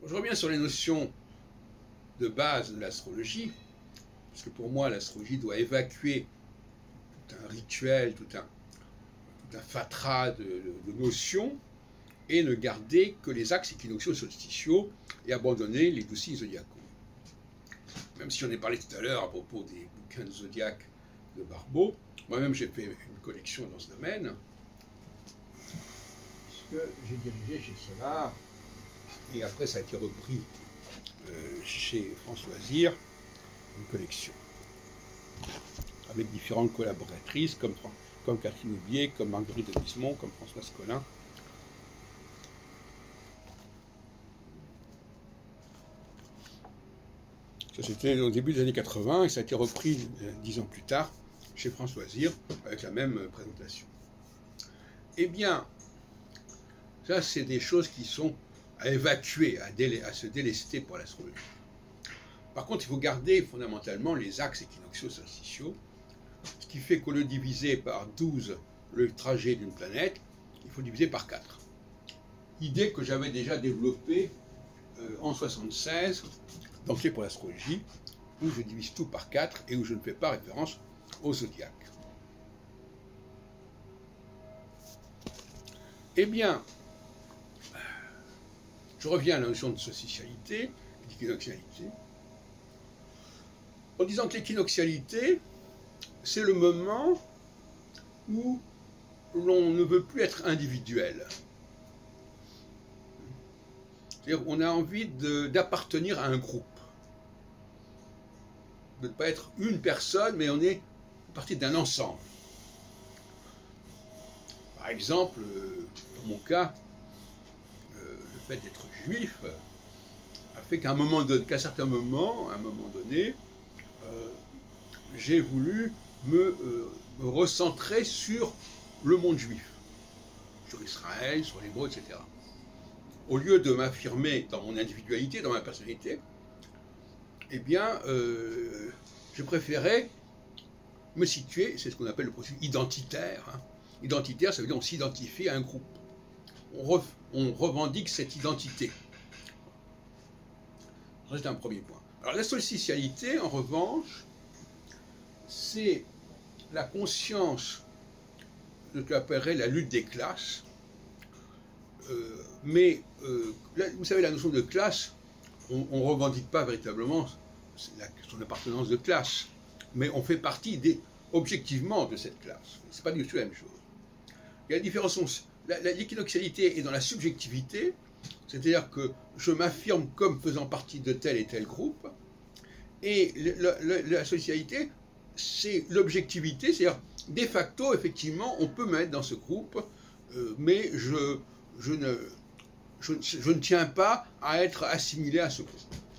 Je reviens sur les notions de base de l'astrologie, parce que pour moi, l'astrologie doit évacuer tout un rituel, tout un fatras de notions, et ne garder que les axes équinoxiaux solsticiaux et abandonner les 12 signes zodiacaux. Même si j'en ai parlé tout à l'heure à propos des bouquins de zodiaque de Barbeau, moi-même j'ai fait une collection dans ce domaine, que j'ai dirigé chez Solar, et après ça a été repris chez François Zir, une collection, avec différentes collaboratrices, comme Catherine Aubier, comme Marguerite de Bismont, comme Françoise Collin. Ça c'était au début des années 80, et ça a été repris 10 ans plus tard, chez François Zir, avec la même présentation. Eh bien, ça c'est des choses qui sont à évacuer, à se délester pour l'astrologie. Par contre, il faut garder fondamentalement les axes équinoxiaux solsticiaux, ce qui fait qu'au lieu de diviser par 12 le trajet d'une planète, il faut diviser par 4. Idée que j'avais déjà développée en 1976, dans Clé pour l'astrologie, où je divise tout par 4 et où je ne fais pas référence au zodiaque. Eh bien, je reviens à la notion de solstitialité, d'équinoxialité, en disant que l'équinoxialité, c'est le moment où l'on ne veut plus être individuel. C'est-à-dire qu'on a envie d'appartenir à un groupe. De ne pas être une personne, mais on est partie d'un ensemble. Par exemple, dans mon cas, le fait d'être juif a fait qu'à un certain moment, à un moment donné, j'ai voulu me recentrer sur le monde juif, sur Israël, sur l'hébreu, etc. Au lieu de m'affirmer dans mon individualité, dans ma personnalité, eh bien, je préférais me situer, c'est ce qu'on appelle le processus identitaire. Hein. Identitaire, ça veut dire on s'identifie à un groupe. On revendique cette identité. C'est un premier point. Alors la solstitialité, en revanche, c'est la conscience de ce qu'on appellerait la lutte des classes. Mais, vous savez, la notion de classe, on ne revendique pas véritablement son appartenance de classe, mais on fait partie objectivement de cette classe. Ce n'est pas du tout la même chose. Il y a la différence, l'équinoxialité est dans la subjectivité, c'est-à-dire que je m'affirme comme faisant partie de tel et tel groupe, et la solstitialité, c'est l'objectivité, c'est-à-dire, de facto, effectivement, on peut me mettre dans ce groupe, mais je ne tiens pas à être assimilé à ce groupe.